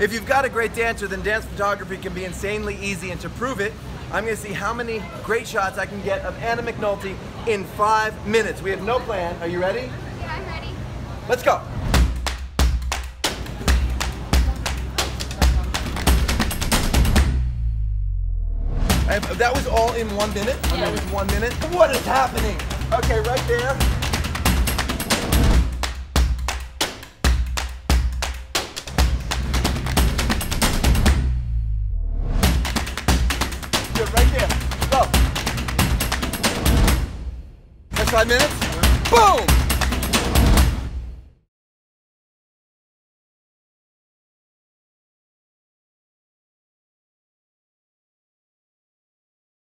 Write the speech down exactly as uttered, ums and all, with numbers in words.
If you've got a great dancer, then dance photography can be insanely easy, and to prove it, I'm gonna see how many great shots I can get of Anna McNulty in five minutes. We have no plan. Are you ready? Yeah, I'm ready. Let's go. I have, that was all in one minute? Yeah. That was one minute? What is happening? Okay, right there. Good, right there. Go. That's five minutes? Boom!